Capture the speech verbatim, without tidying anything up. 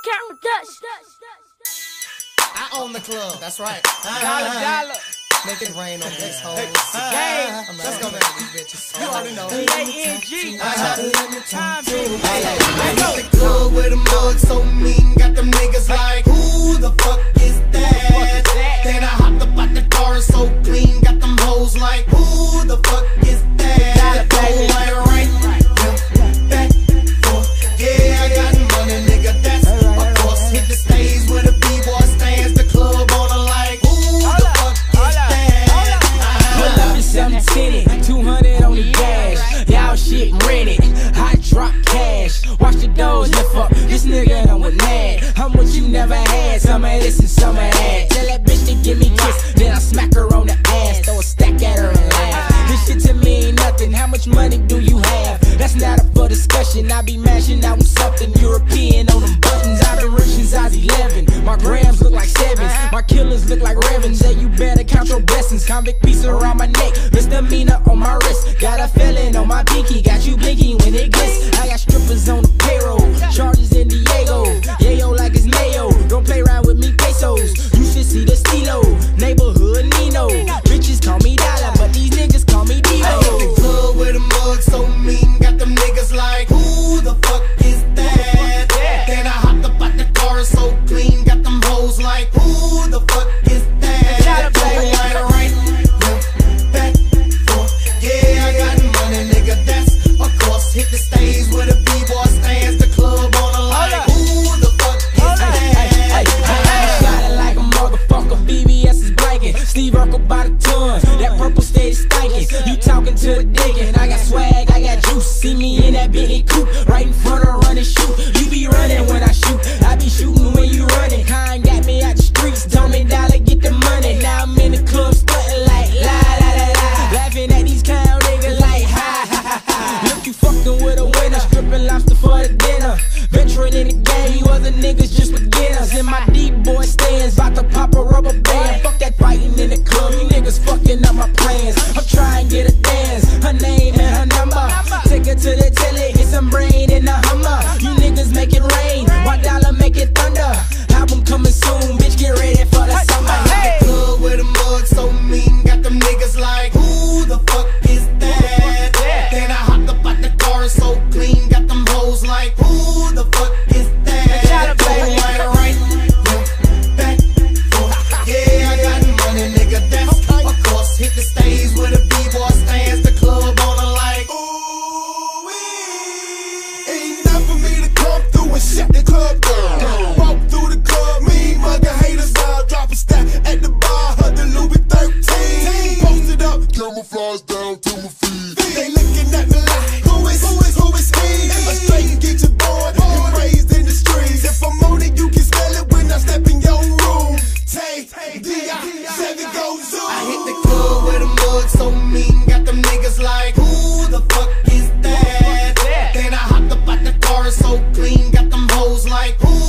Camera Dutch. I own the club, that's right. Dollar, dollar. Make it rain on these hoes. Hey, I'm let's go back to these bitches. You already know. D A N G. Time, baby. I got the club with a mug so mean, got them niggas like, who the fuck is that? Then I hopped up out the car so clean, got them hoes like, who the fuck is that? Go like right, yeah, back, forth. Yeah, I got money, nigga, that's of course. Hit the stage where the B-boy stands, the club on a like, who the fuck is that? Pull up to seven ten, two hundred on the dash. Y'all shit rented, hot drop cash. Watch the doors lift up, this nigga done with mad. How much you never had, some of this and some of that. Tell that bitch to give me kiss, then I smack her on the ass. Throw a stack at her and laugh. This shit to me ain't nothing, how much money do you have? That's not up for discussion, I be mashing out with something European on them buttons. I've been rich since I was eleven, my grams look like sevens. My killers look like Revens, yeah, you better count your blessings. Convict piece around my neck, misdemeanor on my wrist. Got a felon on my pinky, got you blinking when it glitz. I got strippers on the payroll, charges in Diego. Yayo like it's mayo, don't play around with me pesos. You should see the stilo, neighborhood Nino. Bitches call me Dollar, but these niggas call me Divo. I hit the club with a mug so mean, got them niggas like, who the fuck is that? Then I hopped up out the car so clean, got them hoes like, who the fuck is that? Go like right, yeah, back, forth. Yeah, I got money, nigga, that's of course. Hit the stage where the B-boy stands, the club on a like, who the fuck is that? I got it like a motherfucker, B B S is blanking. Steve Urkel by the ton, that purple steady stankin'. You talking to the diggin', I got swag, I got juice. See me in that Bentley coupe, right in front of run and shoot. You be running when I shoot, I be shooting when you running. Kine got me out the streets, told me Dollar get the money. Now I'm in the club stuntin' like la la la la, laughing at these clown niggas like ha ha ha ha. Look, you fucking with a winner, stripping lobster for the dinner. Veteran in the game, you other niggas just beginners. In my deep boy stands, bout to pop a rubber band. Fuck that fighting in the club, you niggas fucking up my plans. I'm trying to get a dance, her name and her number. Take her to the telly, get some brain in the Hummer. You niggas make it rain, while Dollar make it thunder. Album coming soon, bitch, get ready for the summer. Hit the club with a mug so mean, got them niggas like, who the fuck is that? Then I hopped up out the car so clean, got them hoes like, who the fuck is that? Go like right, yeah, back, forth. Yeah, I got money, nigga, that's of course. Hit the stage where the B-boy stands, the club on a like, ooh wee. Ain't enough for me to come through and shut the club down. Walk through the club, mean mugger haters out. Drop a stack at the bar, her the Louis thirteen. Posted up, camouflage down to my feet. They looking at me like, who is, who is, who is he? A straight get you bored and raised in the streets. If I'm on it, you can smell it when I step in your room. Tay, D I, seven go zoom. I hit the club with a mug so mean, got them niggas like, who the fuck is that? Then I hopped up out the car so clean, got them hoes like, who